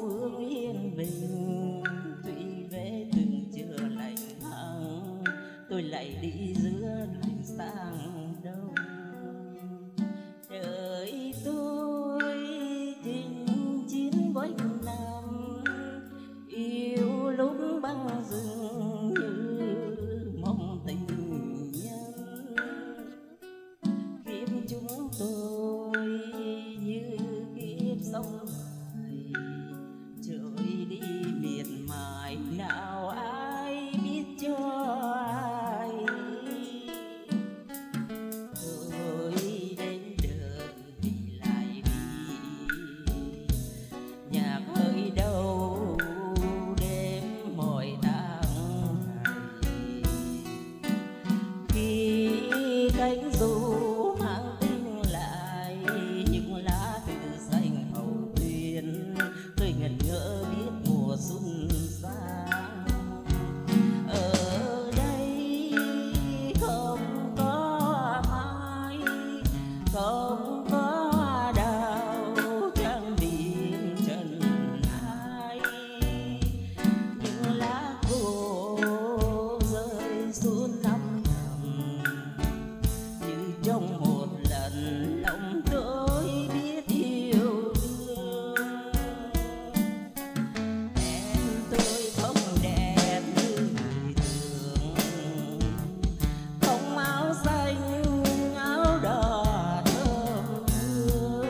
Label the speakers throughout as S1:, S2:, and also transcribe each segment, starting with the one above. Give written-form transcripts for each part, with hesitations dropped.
S1: phương yên bình, tuy về từng trưa lạnh hằng, tôi lại đi giữa đường sang đông. Đời tôi chinh chiến quanh năm, yêu lúc băng rừng như mong tình nhân. Kiếp chúng tôi như kiếp sông dài, trôi đi miệt mài nào ai biết cho ai. Tôi đến đời vì lại vì nhạc hơi đâu đêm mỏi tháng ngày. Khi cánh dù mang tinh lại những lá từ xanh hậu tuyên, tôi ngẩn ngỡ biết mùa xuân sang. Ở đây không có mai, không có đào trăng biển trần ai. Những lá khô rơi xuống năm thầm, như trong một lần lòng tôi biết yêu thương. Em tôi không đẹp như người thường, không áo xanh áo đỏ thơm hương.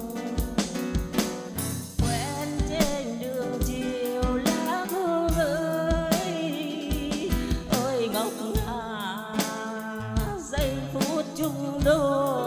S1: Quen trên đường chiều lá hương rơi, ôi ngọc ngà giây phút chung đôi.